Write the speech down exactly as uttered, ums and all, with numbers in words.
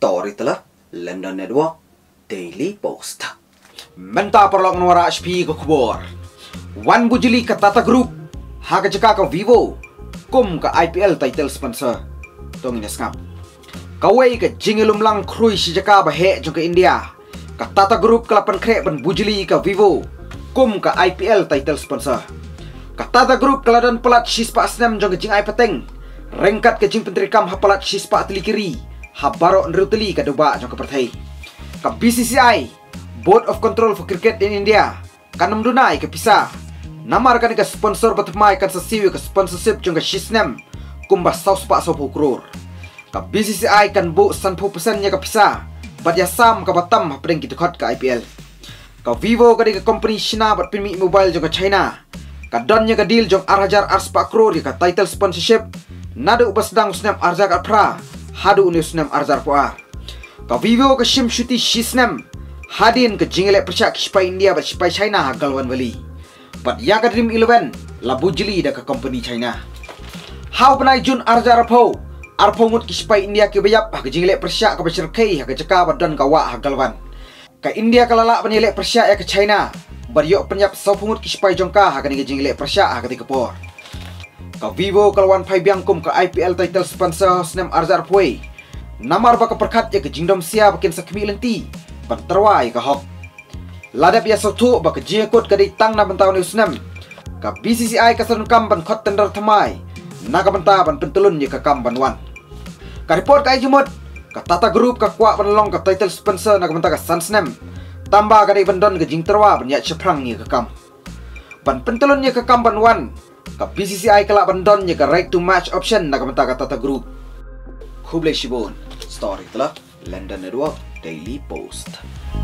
Story telah London Network Daily Post. Menta perlok nuara H P ke kubur. Wan bujili ke Tata Group, haga jeka ke Vivo, kum ke I P L title sponsor. Tong ini skap. Kawai ke jingilum lang krui si jeka bahe jong ke India. Ke Tata Group kelapan krek ban bujili ke Vivo, kum ke I P L title sponsor. Ke Tata Group keladan pelat sispa asnam jong ke jing ai peteng. Rengkat ke jing pentrikam hapalat sispa ateli kiri. Habaro nruteli ke doba jong ke pertai. Ke B C C I, Board of Control for Cricket in India, kanam dunai ke pisah. Namar kan ke sponsor batmai kan sesiwi ke sponsorship jong ke shisnem. Kumba saus pak sopo kror. Ke B C C I kan bu sanpu pesannya ke pisah. Bat yasam ke batam hapring gitu kot ke I P L. Ke Vivo ke ke company China bat pinmi mobile jong ke China. Ke donnya ke deal jong arhajar ars pak kror ke title sponsorship. Nadu ubasdang snap arzak apra. Hadu uni snam arzar puar. Ka Vivo ke shim shuti shisnam. Hadin ke jingele persyak spai India bat spai China hagalwan wali. Bat ya ka Dream eleven labu jeli da ke company China. How penai jun arzar po. Arpo ngut ki spai India ke bayap ke jingele persyak ke beserkai ke jeka bat dan kawa hagalwan. Ka India kalala penilek persyak ya ke China. Bat yok penyap saupungut ki spai jongka ke ni jingele persyak ke tikepor. Ka Vivo kalwan pai biangkum ke I P L title sponsor snam arzar puai. Namar baka perkat ya ke jingdom sia bakin sakmi lenti. Ban terwai ke hok. Ladap ya sotu baka jingkut ke ditang na bentau ni snam. Ka B C C I ka sarun kam ban khot tender thamai. Naga benta ban pentulun ya ke kam ban wan. Ka report ka jumut ka Tata Group ka kwa ban long ka title sponsor naga benta ka Sunsnam. Tambah ka dei bandon ke jing terwa ban ya ceprang ya ke kam. Ban pentulun ya ke kam ban wan. Ka B C C I kelak bandon ya ke right to match option naga benta ka Tata Group. Kublai Shibun, Story telah London Network Daily Post.